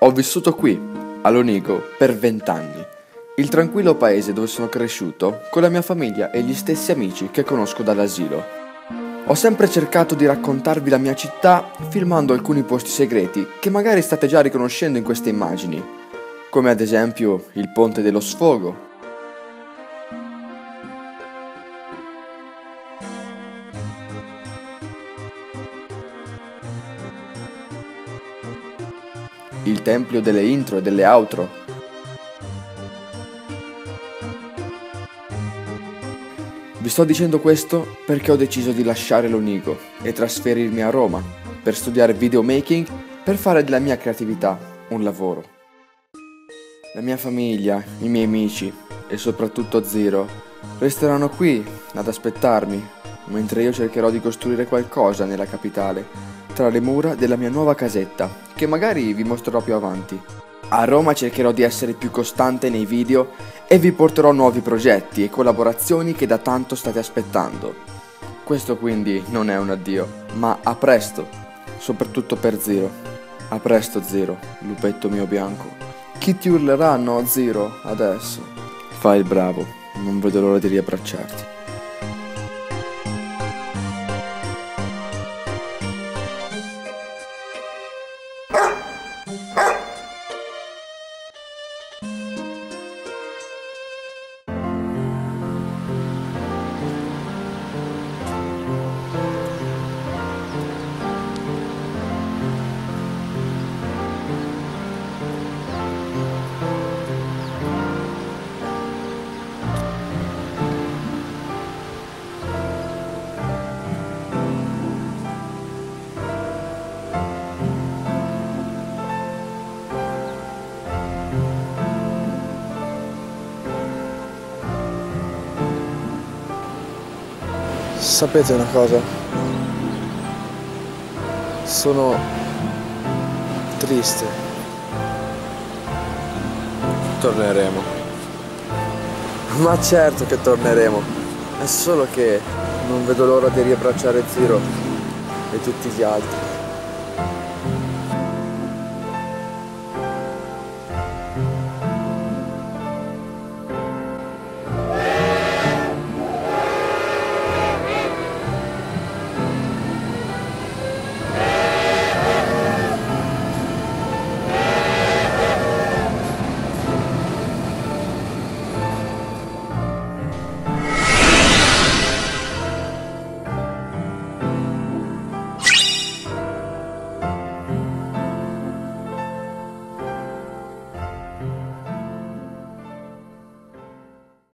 Ho vissuto qui, a Lonigo, per 20 anni. Il tranquillo paese dove sono cresciuto, con la mia famiglia e gli stessi amici che conosco dall'asilo. Ho sempre cercato di raccontarvi la mia città filmando alcuni posti segreti che magari state già riconoscendo in queste immagini, come ad esempio il Ponte dello Sfogo, il Tempio delle intro e delle outro, Vi sto dicendo questo perché ho deciso di lasciare Lonigo e trasferirmi a Roma per studiare videomaking, per fare della mia creatività un lavoro. La mia famiglia, i miei amici e soprattutto Zero resteranno qui ad aspettarmi, mentre io cercherò di costruire qualcosa nella capitale, tra le mura della mia nuova casetta, che magari vi mostrerò più avanti. A Roma cercherò di essere più costante nei video e vi porterò nuovi progetti e collaborazioni che da tanto state aspettando. Questo quindi non è un addio, ma a presto, soprattutto per Zero. A presto Zero, lupetto mio bianco. Chi ti urlerà no Zero adesso? Fai il bravo, non vedo l'ora di riabbracciarti. Sapete una cosa? Sono triste. Torneremo. Ma certo che torneremo. È solo che non vedo l'ora di riabbracciare Zero e tutti gli altri.